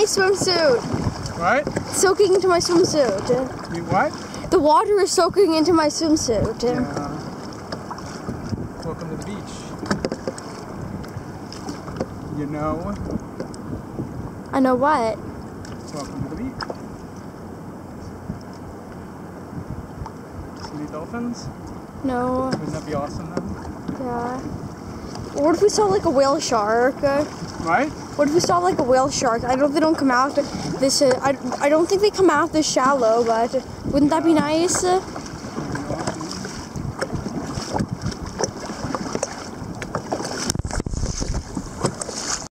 swimsuit. What? Soaking into my swimsuit. You what? The water is soaking into my swimsuit. Yeah. Welcome to the beach. You know? I know what? Welcome to the beach. See any dolphins? No. Wouldn't that be awesome then? Yeah. What if we saw like a whale shark? Right? What if we saw like a whale shark? I know they don't come out this. I don't think they come out this shallow, but wouldn't that be nice?